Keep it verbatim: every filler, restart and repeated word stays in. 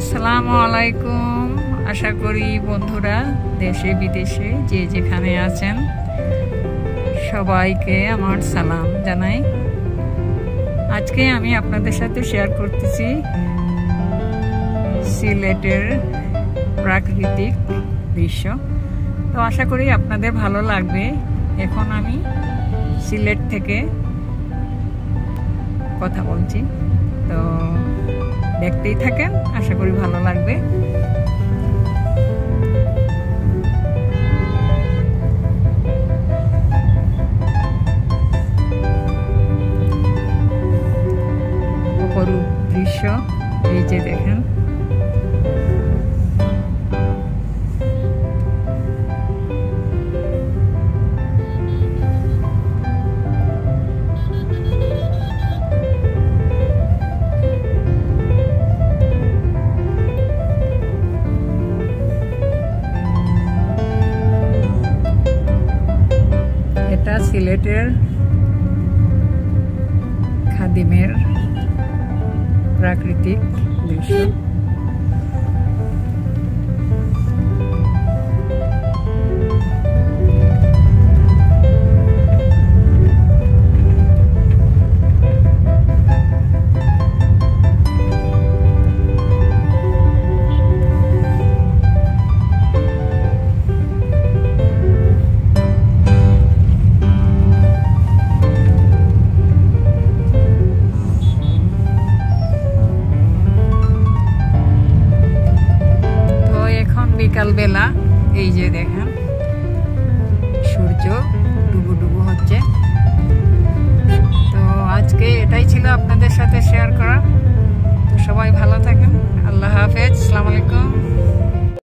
আসসালামু আলাইকুম। আশা করি বন্ধুরা দেশে বিদেশে যে যেখানে আছেন সবাইকে আমার সালাম জানাই। আজকে আমি আপনাদের সাথে শেয়ার করতেছি সিলেটের প্রাকৃতিক দৃশ্য। তো আশা করি আপনাদের ভালো লাগবে। এখন আমি সিলেট থেকে কথা বলছি, তো দেখতেই থাকেন, আশা করি ভালো লাগবে। অপরূপ দৃশ্য, এই যে দেখেন। এটা সিলেটের খাদিমের প্রাকৃতিক দৃশ্য। বিকালবেলা এই যে দেখেন সূর্য ডুবু ডুবু হচ্ছে। তো আজকে এটাই ছিল আপনাদের সাথে শেয়ার করা। তো সবাই ভালো থাকেন।